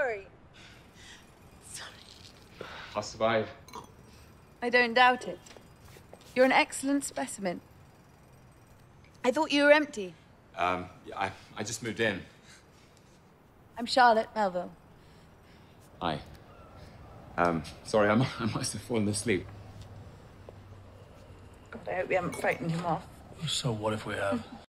sorry. I'll survive. I don't doubt it. You're an excellent specimen. I thought you were empty. Yeah, I just moved in. I'm Charlotte Melville. Hi. Sorry, I must have fallen asleep. God, I hope we haven't frightened him off. So what if we have?